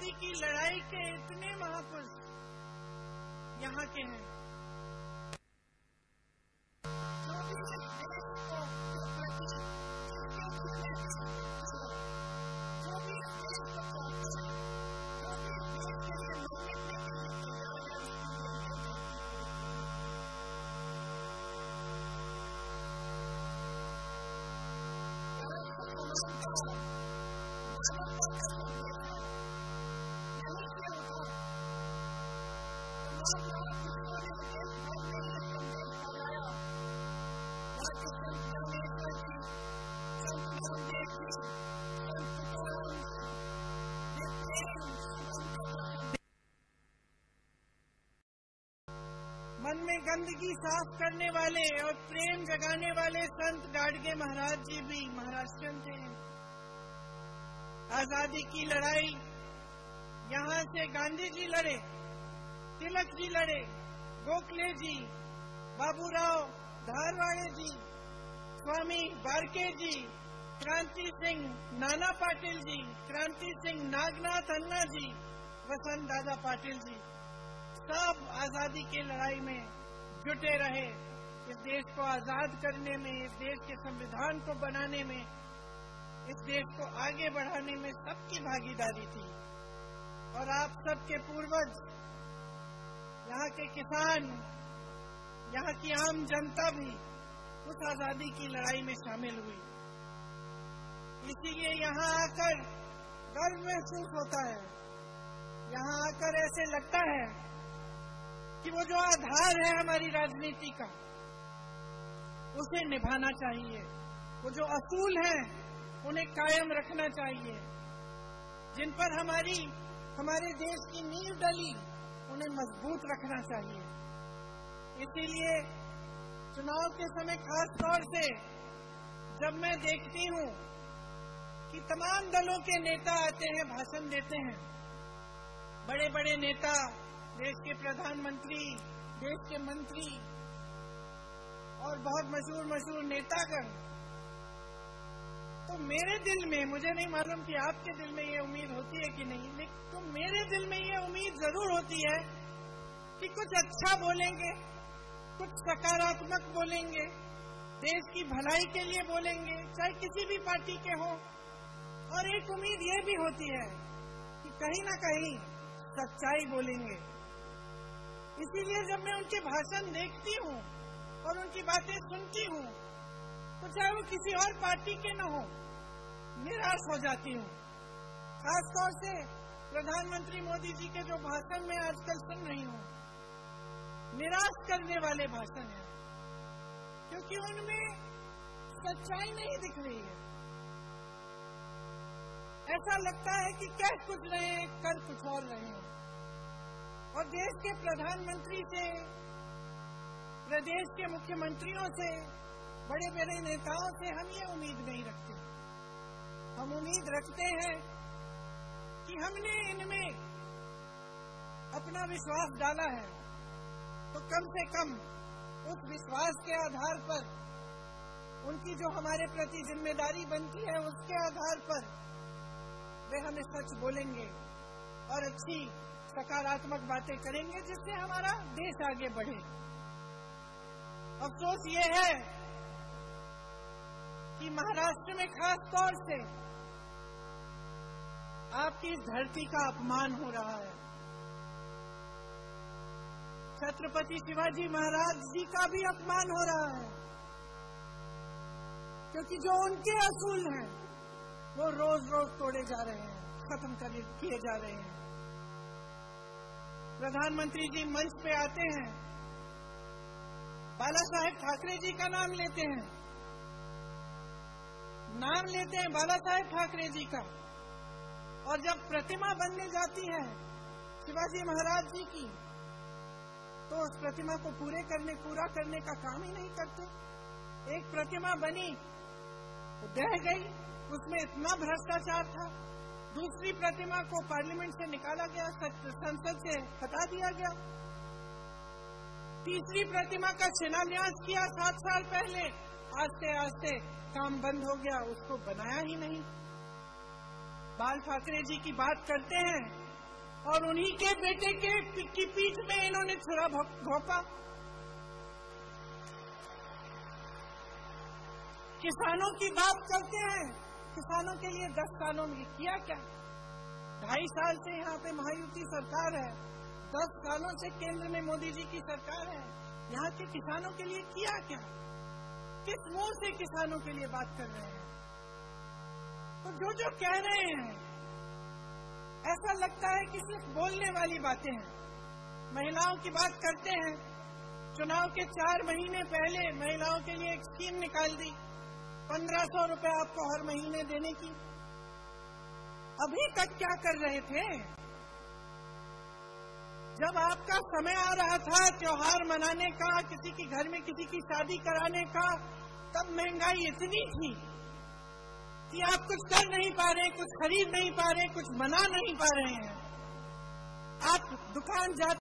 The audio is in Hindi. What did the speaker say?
आजादी की लड़ाई के इतने महापुरुष यहाँ के हैं। मन में गंदगी साफ करने वाले और प्रेम जगाने वाले संत गाडगे महाराज जी भी महाराष्ट्रियन थे। आजादी की लड़ाई यहाँ से गांधी जी लड़े, तिलक जी लड़े, गोखले जी, बाबूराव धारवाड़े जी, स्वामी बारके जी, क्रांति सिंह नाना पाटिल जी, क्रांति सिंह नागनाथ अन्ना जी, वसंत दादा पाटिल जी, सब आजादी की लड़ाई में जुटे रहे। इस देश को आजाद करने में, इस देश के संविधान को बनाने में, इस देश को आगे बढ़ाने में सबकी भागीदारी थी। और आप सबके पूर्वज, यहाँ के किसान, यहाँ की आम जनता भी उस आजादी की लड़ाई में शामिल हुई। इसीलिए यहाँ आकर गर्व महसूस होता है। यहाँ आकर ऐसे लगता है कि वो जो आधार है हमारी राजनीति का, उसे निभाना चाहिए। वो जो असूल हैं उन्हें कायम रखना चाहिए। जिन पर हमारे देश की नींव डली, उन्हें मजबूत रखना चाहिए। इसीलिए चुनाव के समय खास तौर से जब मैं देखती हूँ कि तमाम दलों के नेता आते हैं, भाषण देते हैं, बड़े बड़े नेता, देश के प्रधानमंत्री, देश के मंत्री और बहुत मशहूर नेतागण, तो मेरे दिल में, मुझे नहीं मालूम कि आपके दिल में ये उम्मीद होती है कि नहीं, लेकिन तो मेरे दिल में ये उम्मीद जरूर होती है कि कुछ अच्छा बोलेंगे, कुछ सकारात्मक बोलेंगे, देश की भलाई के लिए बोलेंगे, चाहे किसी भी पार्टी के हो। और एक उम्मीद ये भी होती है कि कहीं ना कहीं सच्चाई बोलेंगे। इसीलिए जब मैं उनके भाषण देखती हूँ और उनकी बातें सुनती हूँ, तो चाहे वो किसी और पार्टी के न हो, निराश हो जाती हूँ। खास तौर से प्रधानमंत्री मोदी जी के जो भाषण मैं आजकल सुन रही हूँ, निराश करने वाले भाषण हैं, क्योंकि उनमें सच्चाई नहीं दिख रही है। ऐसा लगता है कि कह कुछ रहे हैं, कर कुछ और रहे हैं। और देश के प्रधानमंत्री से, प्रदेश के मुख्यमंत्रियों से, बड़े बड़े नेताओं से हम ये उम्मीद नहीं रखते। हम उम्मीद रखते हैं कि हमने इनमें अपना विश्वास डाला है, तो कम से कम उस विश्वास के आधार पर, उनकी जो हमारे प्रति जिम्मेदारी बनती है, उसके आधार पर वे हमें सच बोलेंगे और अच्छी सकारात्मक बातें करेंगे, जिससे हमारा देश आगे बढ़े। अफसोस ये है कि महाराष्ट्र में खास तौर से आपकी इस धरती का अपमान हो रहा है। छत्रपति शिवाजी महाराज जी का भी अपमान हो रहा है, क्योंकि जो उनके असूल हैं वो रोज रोज तोड़े जा रहे हैं, खत्म किए जा रहे हैं। प्रधानमंत्री जी मंच पे आते हैं, बाला साहेब ठाकरे जी का नाम लेते हैं बाला साहेब ठाकरे जी का, और जब प्रतिमा बनने जाती है शिवाजी महाराज जी की, तो उस प्रतिमा को पूरा करने का काम ही नहीं करते। एक प्रतिमा बनी तो बह गई, उसमें इतना भ्रष्टाचार था। दूसरी प्रतिमा को पार्लियामेंट से निकाला गया, संसद से हटा दिया गया। तीसरी प्रतिमा का शिलान्यास किया 7 साल पहले, आस्ते आस्ते काम बंद हो गया, उसको बनाया ही नहीं। बाल ठाकरे जी की बात करते हैं और उन्हीं के बेटे की पीठ में इन्होंने छुरा घोंपा। किसानों की बात करते हैं, किसानों के लिए 10 सालों में किया क्या? 2.5 साल से यहाँ पे महायुति सरकार है, 10 सालों से केंद्र में मोदी जी की सरकार है, यहाँ के किसानों के लिए किया क्या? किस मुंह से किसानों के लिए बात कर रहे हैं? तो जो कह रहे हैं ऐसा लगता है कि सिर्फ बोलने वाली बातें हैं। महिलाओं की बात करते हैं, चुनाव के 4 महीने पहले महिलाओं के लिए एक स्कीम निकाल दी, 1500 रुपए आपको हर महीने देने की। अभी तक क्या कर रहे थे? जब आपका समय आ रहा था त्योहार मनाने का, किसी के घर में किसी की शादी कराने का, तब महंगाई इतनी थी कि आप कुछ कर नहीं पा रहे, कुछ खरीद नहीं पा रहे, कुछ मना नहीं पा रहे हैं। आप दुकान जाते